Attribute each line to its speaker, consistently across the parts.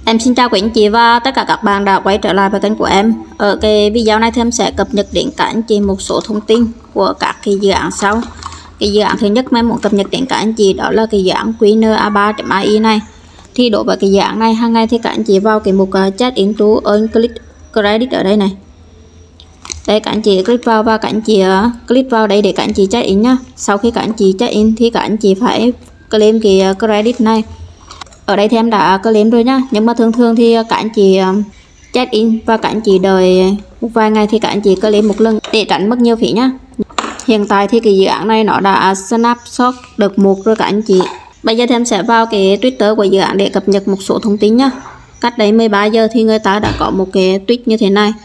Speaker 1: Em xin chào quý anh chị và tất cả các bạn đã quay trở lại với kênh của em. Ở cái video này thì em sẽ cập nhật đến các anh chị một số thông tin của các cái dự án sau. Cái dự án thứ nhất mà em muốn cập nhật đến các anh chị đó là cái dự án QNA3.ai này. Thì đối với cái dự án này hàng ngày thì các anh chị vào cái mục chat into earn click credit ở đây này. Đây các anh chị click vào và các anh chị click vào đây để các anh chị check in nhá. Sau khi các anh chị check in thì các anh chị phải claim cái credit này. Ở đây thì em đã claim rồi nhá, nhưng mà thường thì các anh chị check in và các anh chị đợi một vài ngày thì các anh chị claim một lần để tránh mất nhiều phí nhá. Hiện tại thì cái dự án này nó đã snapshot được một rồi các anh chị. Bây giờ thì em sẽ vào cái Twitter của dự án để cập nhật một số thông tin nhá. Cách đấy 13 giờ thì người ta đã có một cái tweet như thế này.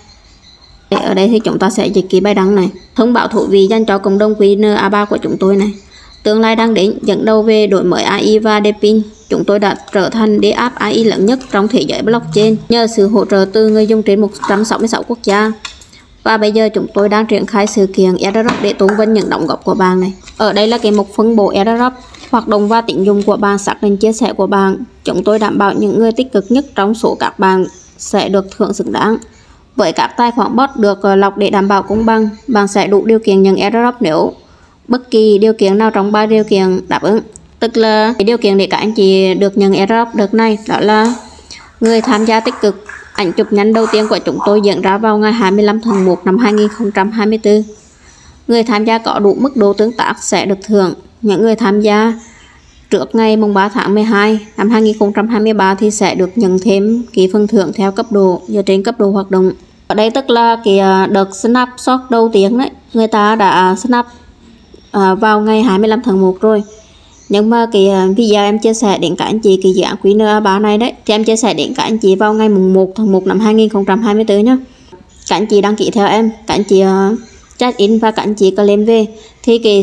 Speaker 1: Ở đây thì chúng ta sẽ dịch cái bài đăng này. Thông báo thú vị dành cho cộng đồng QNA3 của chúng tôi này. Tương lai đang đến, dẫn đầu về đổi mới AI và DePIN. Chúng tôi đã trở thành đế áp AI lớn nhất trong thế giới blockchain nhờ sự hỗ trợ từ người dùng trên 166 quốc gia. Và bây giờ chúng tôi đang triển khai sự kiện airdrop để tôn vinh những đóng góp của bạn này. Ở đây là cái mục phân bổ airdrop, hoạt động và tín dụng của bạn, xác định chia sẻ của bạn. Chúng tôi đảm bảo những người tích cực nhất trong số các bạn sẽ được thưởng xứng đáng. Với các tài khoản bot được lọc để đảm bảo công bằng, bạn sẽ đủ điều kiện nhận airdrop nếu bất kỳ điều kiện nào trong 3 điều kiện đáp ứng. Tức là cái điều kiện để các anh chị được nhận airdrop đợt này đó là người tham gia tích cực, ảnh chụp nhanh đầu tiên của chúng tôi diễn ra vào ngày 25 tháng 1 năm 2024. Người tham gia có đủ mức độ tương tác sẽ được thưởng. Những người tham gia trước ngày 3 tháng 12 năm 2023 thì sẽ được nhận thêm cái phần thưởng theo cấp độ dựa trên cấp độ hoạt động. Ở đây tức là cái đợt snapshot đầu tiên đấy, người ta đã snap vào ngày 25 tháng 1 rồi. Nhưng mà cái video em chia sẻ đến các anh chị cái dự án QNA3 này đấy thì em chia sẻ đến các anh chị vào ngày 1 tháng 1 năm 2024 nhé. Các anh chị đăng ký theo em, các anh chị check in và các anh chị claim về thì cái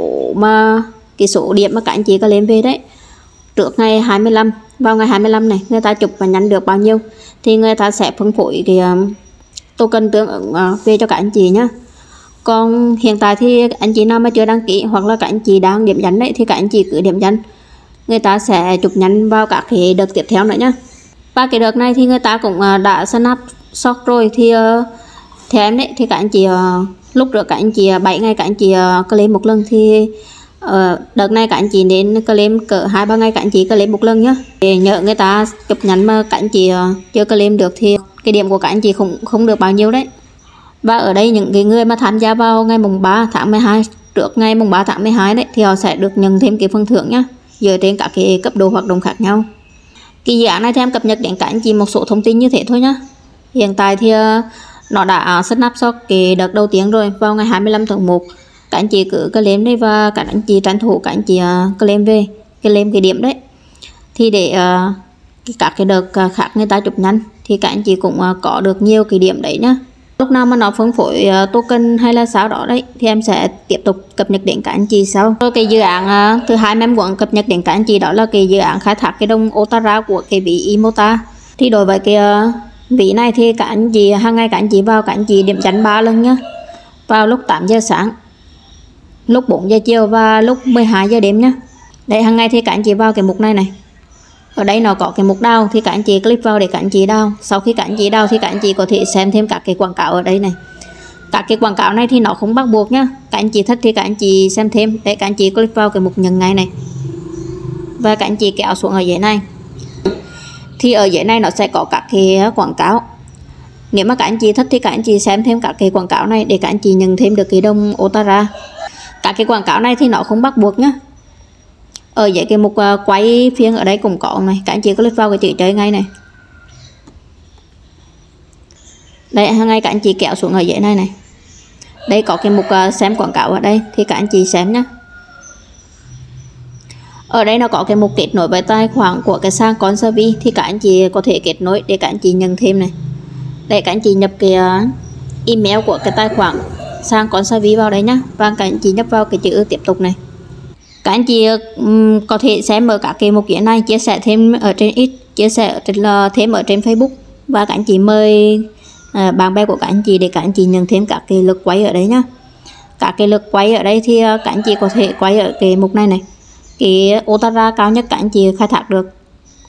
Speaker 1: số điểm mà các anh chị claim về đấy trước ngày 25, vào ngày 25 này người ta chụp và nhắn được bao nhiêu thì người ta sẽ phân phối cái token tương ứng về cho các anh chị nhé. Còn hiện tại thì anh chị nào mà chưa đăng ký hoặc là các anh chị đang điểm danh đấy thì các anh chị cứ điểm danh, người ta sẽ chụp nhắn vào các cái đợt tiếp theo nữa nhé. Và cái đợt này thì người ta cũng đã snapshot rồi thì theo em đấy thì các anh chị lúc trước các anh chị 7 ngày các anh chị claim một lần thì đợt này các anh chị đến claim cỡ 2-3 ngày các anh chị claim một lần nhé. Để nhớ người ta chụp nhắn mà các anh chị chưa claim được thì cái điểm của các anh chị không được bao nhiêu đấy. Và ở đây những cái người mà tham gia vào ngày 3 tháng 12 trước ngày 3 tháng 12 đấy thì họ sẽ được nhận thêm cái phần thưởng nhá, dựa trên các cái cấp độ hoạt động khác nhau. Cái dự án này thì em cập nhật đến các anh chị một số thông tin như thế thôi nhá. Hiện tại thì nó đã snapshot cái đợt đầu tiên rồi vào ngày 25 tháng 1. Các anh chị cứ claim đây và các anh chị tranh thủ các anh chị claim về, claim cái điểm đấy. Thì để các cái đợt khác người ta chụp nhanh thì các anh chị cũng có được nhiều cái điểm đấy nhá. Lúc nào mà nó phân phối token hay là sao đó đấy thì em sẽ tiếp tục cập nhật đến các anh chị sau. Rồi cái dự án thứ hai mà em muốn cập nhật đến các anh chị đó là cái dự án khai thác cái đồng Otara của cái ví Imota. Thì đối với cái ví này thì các anh chị hàng ngày các anh chị vào các anh chị điểm danh 3 lần nhá. Vào lúc 8 giờ sáng, lúc 4 giờ chiều và lúc 12 giờ đêm nhá. Đấy, hàng ngày thì các anh chị vào cái mục này này. Ở đây nó có cái mục download thì các anh chị click vào để các anh chị download. Sau khi các anh chị download thì các anh chị có thể xem thêm các cái quảng cáo ở đây này. Các cái quảng cáo này thì nó không bắt buộc nhá. Các anh chị thích thì các anh chị xem thêm. Để các anh chị click vào cái mục nhận ngày này. Và các anh chị kéo xuống ở dưới này. Thì ở dưới này nó sẽ có các cái quảng cáo. Nếu mà các anh chị thích thì các anh chị xem thêm các cái quảng cáo này để các anh chị nhận thêm được cái đồng Otara. Các cái quảng cáo này thì nó không bắt buộc nhá. Ở dưới cái mục quay phiên ở đây cũng có này, các anh chị click vào cái chữ chơi ngay này. Đây, hàng ngày các anh chị kéo xuống ở dưới này này. Đây có cái mục xem quảng cáo ở đây thì các anh chị xem nhé. Ở đây nó có cái mục kết nối với tài khoản của cái sàn Conservi thì các anh chị có thể kết nối để các anh chị nhận thêm này. Để các anh chị nhập cái email của cái tài khoản sàn Conservi vào đấy nhá. Và các anh chị nhập vào cái chữ tiếp tục này. Các anh chị có thể xem ở các cái mục kia này, chia sẻ thêm ở trên X, chia sẻ thêm ở trên Facebook. Và các anh chị mời bạn bè của các anh chị để các anh chị nhận thêm các cái lượt quay ở đây nhá. Các cái lượt quay ở đây thì các anh chị có thể quay ở cái mục này này. Cái Otara cao nhất các anh chị khai thác được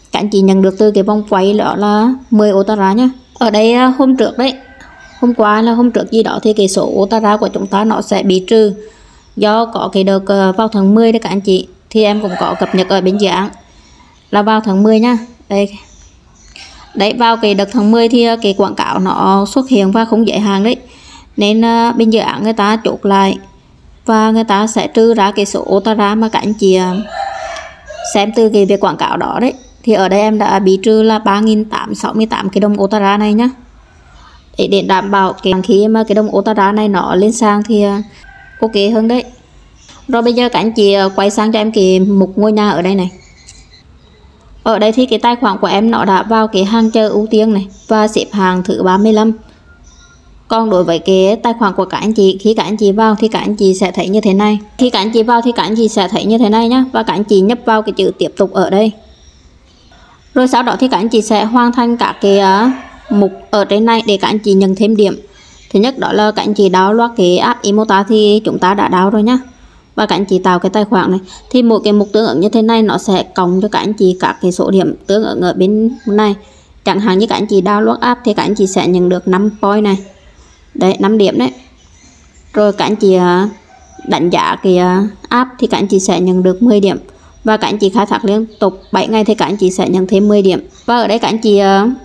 Speaker 1: các anh chị nhận được từ cái vòng quay đó là 10 Otara nhá. Ở đây hôm trước đấy, hôm qua là hôm trước gì đó thì cái số Otara của chúng ta nó sẽ bị trừ do có cái đợt vào tháng 10 đấy các anh chị. Thì em cũng có cập nhật ở bên dự án là vào tháng 10 nhá. Đây đấy, vào cái đợt tháng 10 thì cái quảng cáo nó xuất hiện và không giới hạn đấy, nên bên dự án người ta chốt lại và người ta sẽ trừ ra cái số Otara mà các anh chị xem từ cái việc quảng cáo đó đấy. Thì ở đây em đã bị trừ là 3.868 cái đồng Otara này nhá, để đảm bảo cái khi mà cái đồng Otara này nó lên sàn thì ok hơn đấy. Rồi bây giờ các anh chị quay sang cho em cái mục ngôi nhà ở đây này. Ở đây thì cái tài khoản của em nó đã vào cái hàng chờ ưu tiên này và xếp hạng thứ 35. Còn đối với cái tài khoản của các anh chị, khi các anh chị vào thì các anh chị sẽ thấy như thế này. Khi các anh chị vào thì các anh chị sẽ thấy như thế này nhá, và các anh chị nhấp vào cái chữ tiếp tục ở đây. Rồi sau đó thì các anh chị sẽ hoàn thành các cái mục ở trên này để các anh chị nhận thêm điểm. Thứ nhất đó là các anh chị download cái app Emota thì chúng ta đã download rồi nhá. Và các anh chị tạo cái tài khoản này thì một cái mục tương ứng như thế này nó sẽ cộng cho các anh chị các cái số điểm tương ứng ở bên này. Chẳng hạn như các anh chị download app thì các anh chị sẽ nhận được 5 point này. Đấy, 5 điểm đấy. Rồi các anh chị đánh giá cái app thì các anh chị sẽ nhận được 10 điểm. Và các anh chị khai thác liên tục 7 ngày thì các anh chị sẽ nhận thêm 10 điểm. Và ở đây các anh chị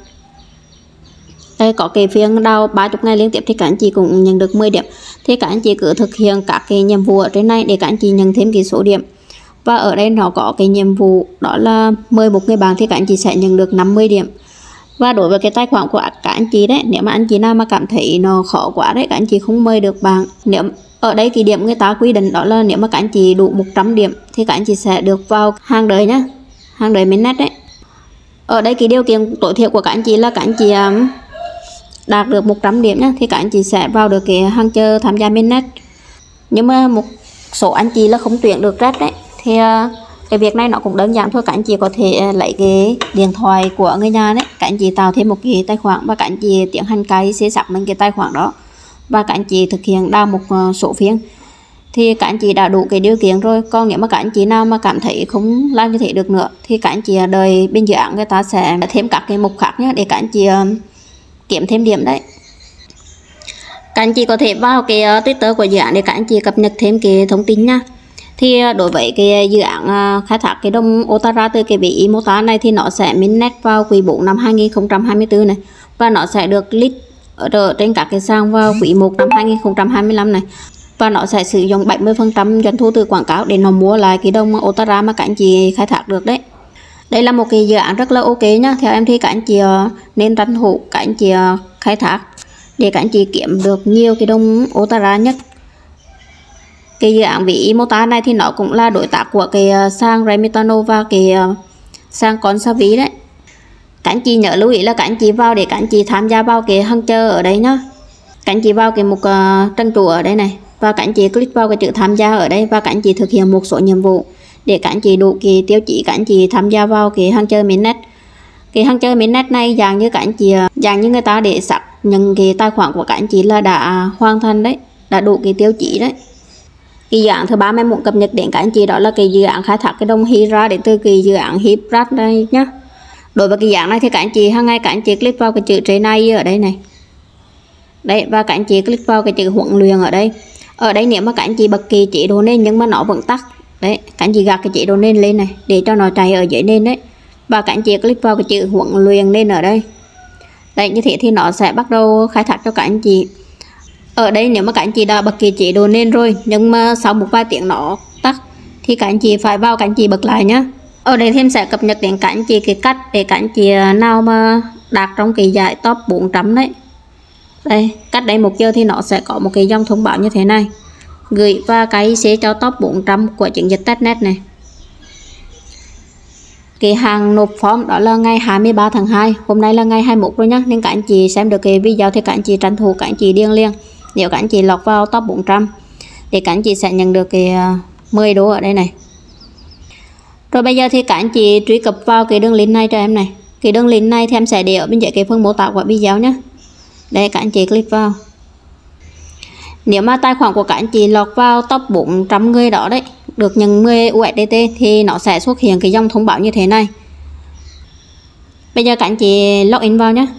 Speaker 1: đây có cái phiên đào 30 ngày liên tiếp thì các anh chị cũng nhận được 10 điểm. Thì các anh chị cứ thực hiện các cái nhiệm vụ ở trên này để các anh chị nhận thêm cái số điểm. Và ở đây nó có cái nhiệm vụ đó là mời một người bạn thì các anh chị sẽ nhận được 50 điểm. Và đối với cái tài khoản của các anh chị đấy, nếu mà anh chị nào mà cảm thấy nó khó quá đấy, các anh chị không mời được bạn. Nếu ở đây cái điểm người ta quy định đó là nếu mà các anh chị đủ 100 điểm thì các anh chị sẽ được vào hàng đời nhá, hàng đời mainnet đấy. Ở đây cái điều kiện tối thiểu của các anh chị là các anh chị đạt được 100 điểm nhá thì các anh chị sẽ vào được cái hàng chờ tham gia mainnet. Nhưng mà một số anh chị là không tuyển được red đấy thì cái việc này nó cũng đơn giản thôi. Các anh chị có thể lấy cái điện thoại của người nhà đấy, các anh chị tạo thêm một cái tài khoản và các anh chị tiến hành cài sẽ xác minh cái tài khoản đó và các anh chị thực hiện đào một số phiên thì các anh chị đã đủ cái điều kiện rồi. Còn nếu mà các anh chị nào mà cảm thấy không làm như thế được nữa thì các anh chị đợi bên dự án người ta sẽ thêm các cái mục khác nhé để các anh chị kiếm thêm điểm đấy. Các anh chị có thể vào cái Twitter của dự án để các anh chị cập nhật thêm cái thông tin nha. Thì đối với cái dự án khai thác cái đồng Otara từ cái ví Emota này thì nó sẽ mainnet vào quý 4 năm 2024 này và nó sẽ được list ở trên các cái sàn vào quý 1 năm 2025 này. Và nó sẽ sử dụng 70% doanh thu từ quảng cáo để nó mua lại cái đồng Otara mà các anh chị khai thác được đấy. Đây là một cái dự án rất là ok nhá. Theo em thì các anh chị nên tranh thủ các anh chị khai thác để các anh chị kiếm được nhiều cái đồng Otara nhất. Cái dự án ví Emota này thì nó cũng là đối tác của cái sàn Remitano và cái sàn Consavi đấy. Các anh chị nhớ lưu ý là các anh chị vào để các anh chị tham gia vào cái hàng chờ ở đây nhá. Các anh chị vào cái mục trần trụ ở đây này và các anh chị click vào cái chữ tham gia ở đây và các anh chị thực hiện một số nhiệm vụ để các anh chị đủ cái tiêu chí các anh chị tham gia vào cái hàng chơi mainnet. Cái hàng chơi mainnet này dạng như các anh chị dạng như người ta để xác nhận cái tài khoản của các anh chị là đã hoàn thành đấy, đã đủ cái tiêu chí đấy. Cái dự án thứ ba em muốn cập nhật đến các anh chị đó là cái dự án khai thác cái đồng Hira đến từ cái dự án Hiprat đây nhá. Đối với cái dự án này thì các anh chị hàng ngày các anh chị click vào cái chữ trên này ở đây này. Đấy, và các anh chị click vào cái chữ huấn luyện ở đây. Ở đây nếu mà các anh chị bật kỳ chế độ nền nhưng mà nó vẫn tắt đấy, các anh chị gạt cái chế độ nền lên này để cho nó chạy ở dưới nền đấy và các anh chị click vào cái chữ huấn luyện lên ở đây. Đấy, như thế thì nó sẽ bắt đầu khai thác cho các anh chị. Ở đây nếu mà các anh chị đã bật kỳ chế độ nền rồi nhưng mà sau một vài tiếng nó tắt thì các anh chị phải vào các anh chị bật lại nhá. Ở đây thêm sẽ cập nhật đến các anh chị cái cách để các anh chị nào mà đạt trong cái giải top 400 đấy. Đây, cách đây 1 giờ thì nó sẽ có một cái dòng thông báo như thế này, gửi và cái sẽ cho top 400 của chiến dịch testnet này. Cái hàng nộp form đó là ngày 23 tháng 2, hôm nay là ngày 21 rồi nhá, nên các anh chị xem được cái video thì các anh chị tranh thủ các anh chị điền liền. Nếu các anh chị lọt vào top 400 thì các anh chị sẽ nhận được cái 10 đô ở đây này. Rồi bây giờ thì các anh chị truy cập vào cái đường link này cho em này. Cái đường link này thì em sẽ để ở bên dưới cái phần mô tả của video nhé. Đây, các anh chị click vào. Nếu mà tài khoản của các anh chị lọt vào top 400 người đó đấy, được nhận 10 USDT thì nó sẽ xuất hiện cái dòng thông báo như thế này. Bây giờ các anh chị login vào nhé.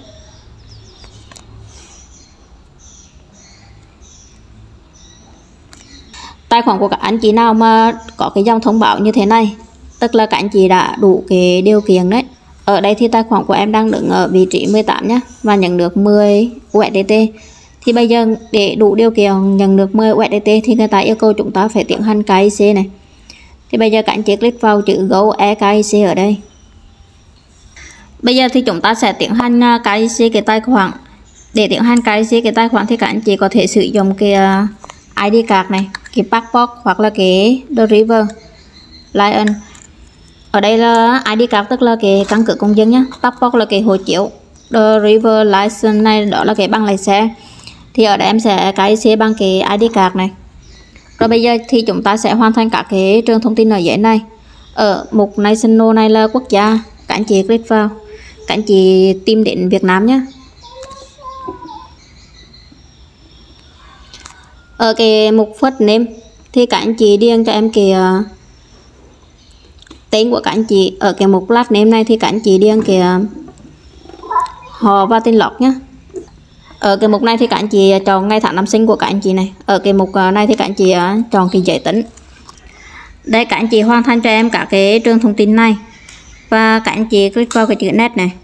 Speaker 1: Tài khoản của các anh chị nào mà có cái dòng thông báo như thế này, tức là các anh chị đã đủ cái điều kiện đấy. Ở đây thì tài khoản của em đang đứng ở vị trí 18 nhé, và nhận được 10 USDT. Thì bây giờ để đủ điều kiện nhận được 10 USDT thì người ta yêu cầu chúng ta phải tiến hành KYC này. Thì bây giờ các anh chị click vào chữ Go eKYC ở đây. Bây giờ thì chúng ta sẽ tiến hành KYC cái tài khoản. Để tiến hành KYC cái tài khoản thì các anh chị có thể sử dụng cái ID card này, cái passport hoặc là cái driver license. Ở đây là ID card tức là cái căn cước công dân nhé, passport là cái hộ chiếu, driver license này đó là cái bằng lái xe. Thì ở đây em sẽ KYC bằng cái ID card này. Rồi bây giờ thì chúng ta sẽ hoàn thành các cái trường thông tin ở dưới này. Ở mục National này là quốc gia, các anh chị click vào, các anh chị tìm đến Việt Nam nhé. Ở cái mục first name thì các anh chị điền cho em cái tên của các anh chị. Ở cái mục last name này thì các anh chị điền cái họ và tên log nhé. Ở cái mục này thì các anh chị chọn ngày tháng năm sinh của các anh chị này. Ở cái mục này thì các anh chị chọn cái giới tính. Đây các anh chị hoàn thành cho em cả cái trường thông tin này, và các anh chị click vào cái chữ net này.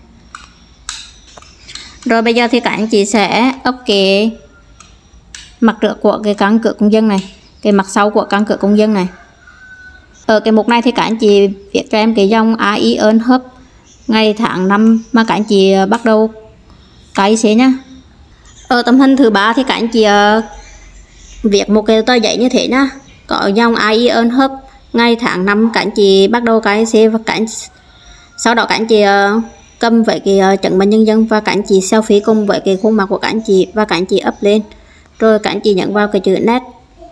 Speaker 1: Rồi bây giờ thì các anh chị sẽ up cái mặt trước của cái căn cước công dân này, cái mặt sau của căn cước công dân này. Ở cái mục này thì các anh chị viết cho em cái dòng AI earn hub, ngày tháng năm mà các anh chị bắt đầu KYC nhá. Ở tấm hình thứ 3 thì các anh chị viết một cái tờ giấy như thế nhá, có dòng AI earn hub, ngày tháng năm các anh chị bắt đầu KYC, và sau đó các anh chị cầm với cái chứng minh nhân dân và các anh chị selfie cùng với cái khuôn mặt của các anh chị và các anh chị up lên. Rồi các anh chị nhấn vào cái chữ net.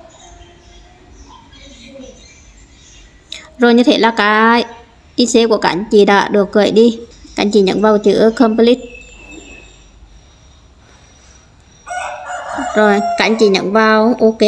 Speaker 1: Rồi như thế là cái IC của các anh chị đã được gửi đi. Các anh chị nhấn vào chữ complete. Rồi các anh chị nhấn vào OK.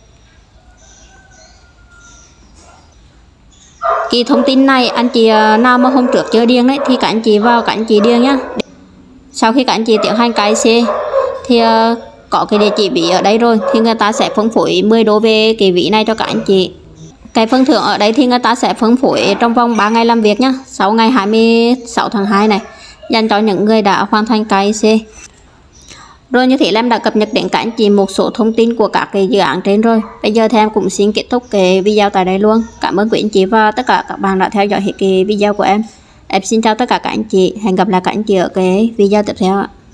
Speaker 1: Cái thông tin này anh chị nào mà hôm trước chưa điền đấy thì các anh chị vào các anh chị điền nhá. Sau khi các anh chị tiến hành KYC thì có cái địa chỉ ví ở đây rồi thì người ta sẽ phân phối 10 đô về cái ví này cho các anh chị. Cái phần thưởng ở đây thì người ta sẽ phân phối trong vòng 3 ngày làm việc nhá, 6 ngày 26 tháng 2 này, dành cho những người đã hoàn thành KYC. Rồi như thế là em đã cập nhật đến các anh chị một số thông tin của các cái dự án trên rồi. Bây giờ thì em cũng xin kết thúc cái video tại đây luôn. Cảm ơn quý anh chị và tất cả các bạn đã theo dõi hết cái video của em. Em xin chào tất cả các anh chị, hẹn gặp lại các anh chị ở cái video tiếp theo ạ.